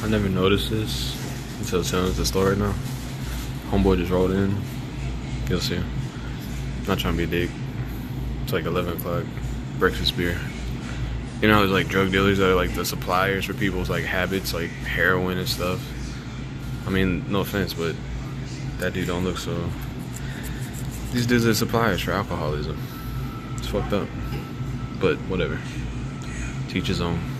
I never noticed this until telling us the story now. Homeboy just rolled in. You'll see. Not trying to be a dick. It's like 11 o'clock. Breakfast beer. You know, there's like drug dealers that are like the suppliers for people's like habits, like heroin and stuff. I mean, no offense, but that dude don't look so. These dudes are suppliers for alcoholism. It's fucked up. But whatever. Teach his own.